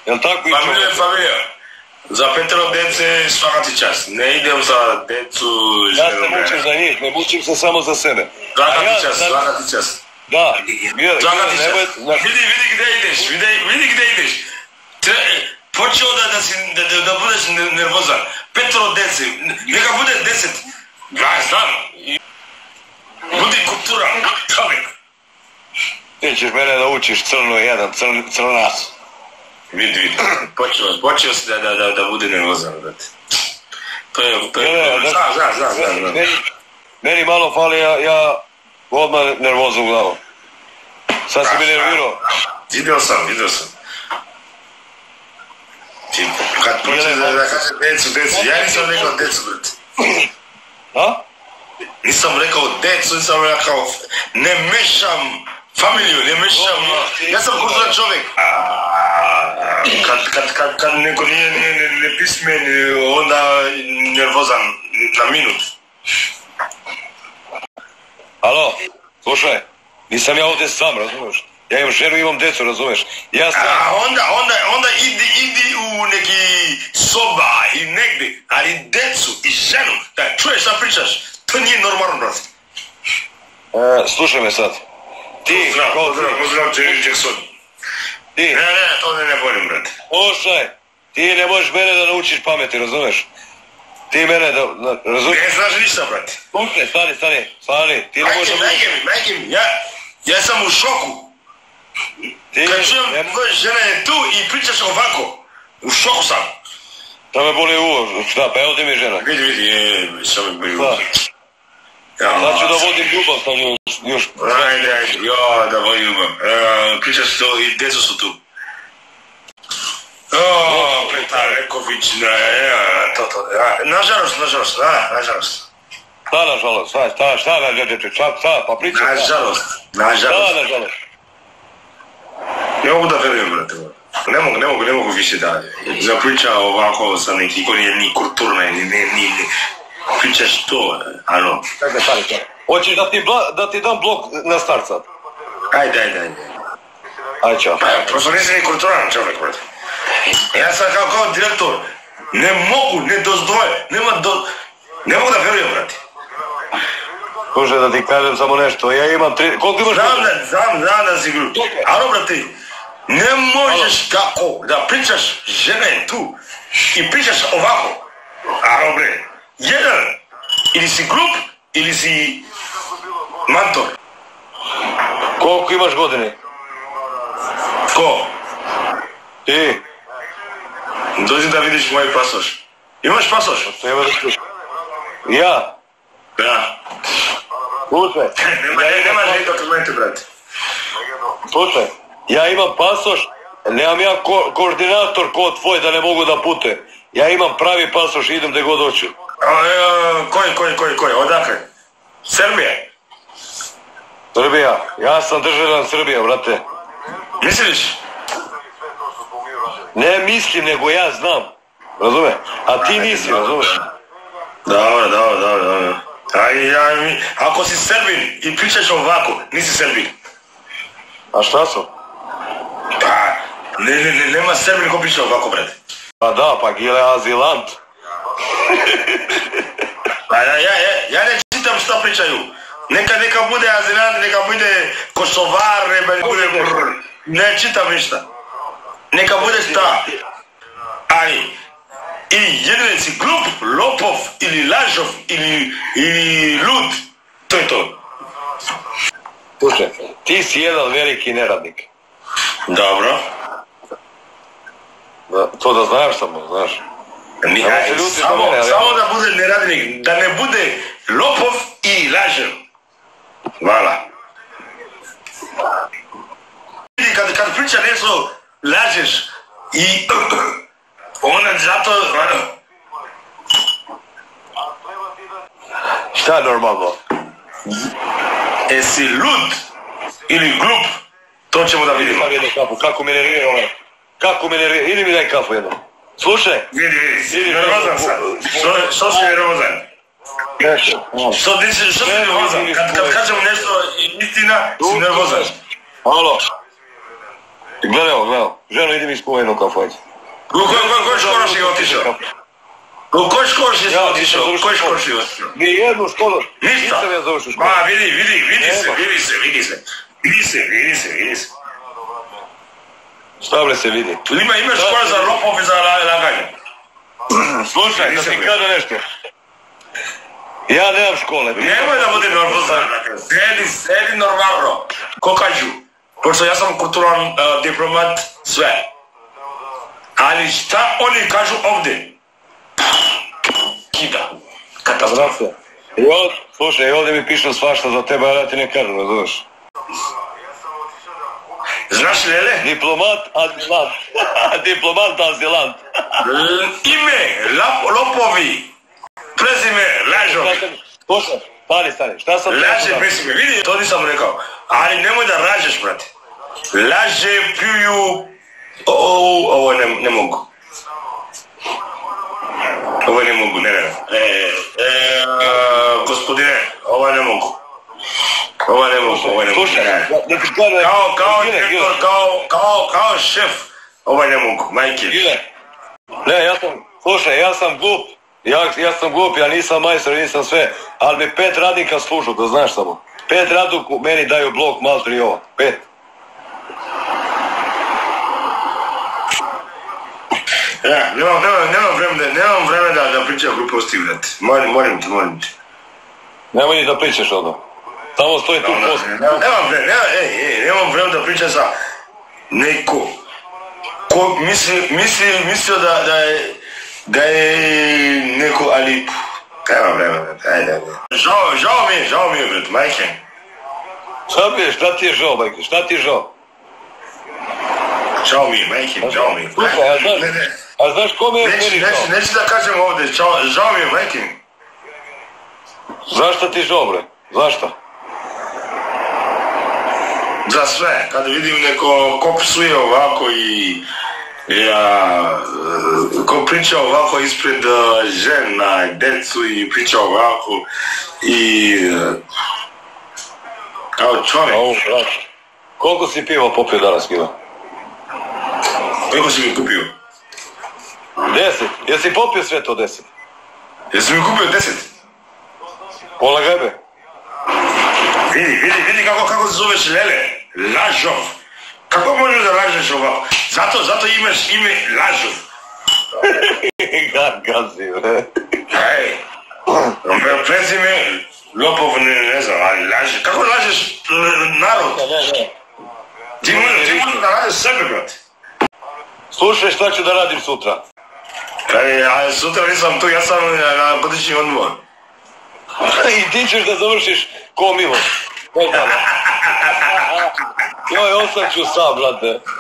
Jel tako i Familija, familija. Za petero dece svaka ti čast. Ne idem za decu... Ja se mučim za njih, ne mučim se samo za sebe. Svaka ti čast. Da. Vidi gdje ideš. Počeo da budeš nervozan. Petero dece. Neka bude 10. Ja znam. Budi kultura. Čovjek. Ti ćeš mene da učiš crnac. Vidi. Počeo si da bude nervozan, brate. To je... Znam. Meni malo fali, ja odmah nervozu u glavu. Sad si mi nervirao. Vidio sam. Kad počeo da kaže decu, ja nisam rekao decu, brate. A? Nisam rekao decu, nisam rekao... Ne mešam familiju, ne mešam... Ja sam kulturan čovjek. Kad neko nije nepismen, onda nervozan na minut. Alo, slušaj, nisam ja ovdje sam, razumiješ? Ja imam ženu, imam decu, razumiješ? Onda idi u neki soba i negdje, ali decu i ženu, da čuješ šta pričaš, to nije normalno, brate. Slušaj me sad. Ti, Pozdrav, Jerry Jackson. Ti. Ne, to ne volim, brate. Slušaj, ti ne možeš mene da naučiš pameti, razumiješ? Ti mene da, razumiješ? Ne znaš ništa, brate. Slušaj, stani, ti ne možeš... Majke mi, ja sam u šoku. Kad čujem, tvoja žena je tu i pričaš ovako, u šoku sam. Da me boli uvo, šta, pa evo ti mi je žena. Vidi, što me boli uvo. Sad ću da vodim ljubav sa njom još. Ajde, da vodim ljubav. Pričaš to i djecu su tu. Petar Reković, nažalost. Šta nažalost, šta, pa pričaj. Nažalost. Ne mogu da verujem, brate. Ne mogu više dalje. Zapriča ovako sa neki, ko nije ni kulturna, ni pričaš to, ano. Čekaj. Hoćeš da ti dam blok na start sad? Ajde. Ajde, čao. Prosto nisi ni kulturan čovjek, brate. Ja sam kao direktor, ne mogu, ne dozvoje, ne mogu da verujem, brate. Slušaj, da ti kažem samo nešto, ja imam 3... Koliko imaš? Znam da si gru. Alo, brate, ne možeš tako da pričaš, žena je tu i pričaš ovako. Alo, bre, jedan, ili si glup, ili si mantor. Koliko imaš godine? Ko? Ti. Dođi da vidiš moj pasoš. Imaš pasoš? Ja? Da. Slušaj. Nemaš ni dokumente, brate. Slušaj, ja imam pasoš, nemam ja koordinator ko tvoj da ne mogu da putujem. Ja imam pravi pasoš i idem gdje god hoću. Koji? Odakle? Srbija. Ja sam državljan Srbija, brate. Misliš? Ne mislim, nego ja znam. Razume? A ti nisi, razumeš? Dobro. Ako si Srbin i pričaš ovako, nisi Srbin. A šta sam? Pa, nema Srbin ko priča ovako, brate. Pa da, pa gile azilant. Pa ja ne čitam šta pričaju. Neka bude azilant, neka bude kosovar, neka bude brr. Ne čitam ništa. Neka bude šta. Ali, ili jedan si glup, lopov, ili lažov, ili lud. To je to. Slušaj, ti si jedan veliki neradnik. Dobro. To da znaš samo, znaš. Samo da bude neradnik, da ne bude lopov i lažov. Hvala. Kad priča nešto, lažeš i ona zato... Šta je normalno? Jesi lud ili glup, to ćemo da vidimo. Kako me nervira, idi mi daj kafu jedno. Slušaj. Vidi, nervozan sam. Što si nervozan? Što si nervozan? Kad kažem nešto istina, si nervozan. Alo. Gledao. Ženo, idi mi spomenu u kafu, ajde. U kojoj školu si otišao? U kojoj školu si otišao? Nije jednu školu. Ništa. Nisam ja završio školu. Ma, vidi se. Šta bre se vidi? Ima škola za lopov i za laganje. Slušaj, da ti kada nešto. Ja nemam škole. Nemoj da bude normalno. Sedi normalno. Ko kažu? Pošto ja sam kulturan diplomat, sve. Ali šta oni kažu ovdje? Kida. Katastrofa. Slušaj, ovdje mi pišu svašta za tebe, a ja ti ne kažem, razumiješ? Znaš Lele? Diplomat, azilant. Diplomat, azilant. Ime, lopovi. Prezime, lažovi. Slušaj, stani, šta sam... Laže, prezime, vidi, to nisam rekao. Ali nemoj da ražeš, brate. Laže, pljuju... Ovo ne mogu. Ovo ne mogu, ne. Gospodine, ovo ne mogu. Slušaj, kao šef, ovo ne mogu, majke. Ne, ja sam glup. Ja sam glup, ja nisam majstor, nisam sve. Ali mi 5 radnika služu, da znaš samo. 5 radnika meni daju blok, maltri i ovo. 5. Ja, nemam vremena da pričam gluposti, brate. Molim te. Nemoj ni da pričaš ono. Samo stoji tu post. Nemam vremena da pričam sa neko ko mislio da je neko, ali nemam vremena, ajde. Žao mi je, brate, majke. Šta ti je žao, majke, šta ti je žao? Žao mi je, majke, žao mi je. A znaš kome je meni žao? Neću da kažem ovdje, žao mi je, majke. Zašto ti žao, bre? Zašto? Za sve, kada vidim neko ko psuje ovako i ko priča ovako ispred žena, decu i priča ovako i kao čovjek. Koliko si piva popio danas, Gila? Koliko si mi kupio? 10. Jesi popio sve to 10? Jesi mi kupio 10? Pola gajbe. Vidi kako se zoveš Lele. Lažov. Kako možeš da lažeš ovako? Zato imaš ime Lažov. Gazi, bre. Prezime lopov ne znam, ali lažeš. Kako lažeš narod? Ne. Ti možeš da radiš sebe, brate. Slušaj, šta ću da radim sutra? A sutra nisam tu, ja sam na godišnji odmor. I ti ćeš da završiš ko Miloš. Joj, ostaću sam, brate.